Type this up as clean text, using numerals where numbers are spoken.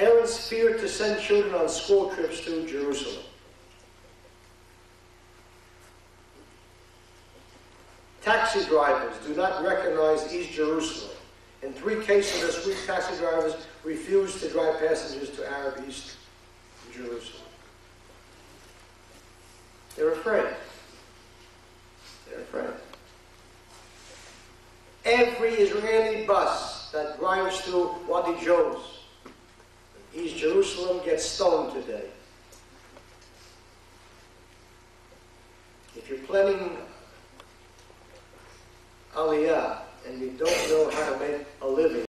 Parents fear to send children on school trips to Jerusalem. Taxi drivers do not recognize East Jerusalem. In 3 cases this week, taxi drivers refused to drive passengers to Arab East Jerusalem. They're afraid. They're afraid. Every Israeli bus that drives through Wadi Joz, East Jerusalem, gets stoned today. If you're planning Aliyah and you don't know how to make a living